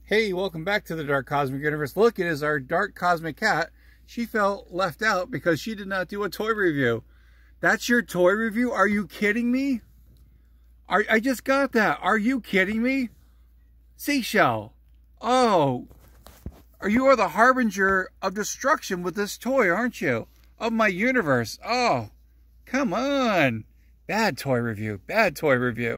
Hey, welcome back to the Dark Cosmic Universe. Look, it is our Dark Cosmic Cat. She felt left out because she did not do a toy review. That's your toy review? Are you kidding me? I just got that. Are you kidding me? Seashell. Oh, you are the harbinger of destruction with this toy, aren't you? Of my universe. Oh, come on. Bad toy review. Bad toy review.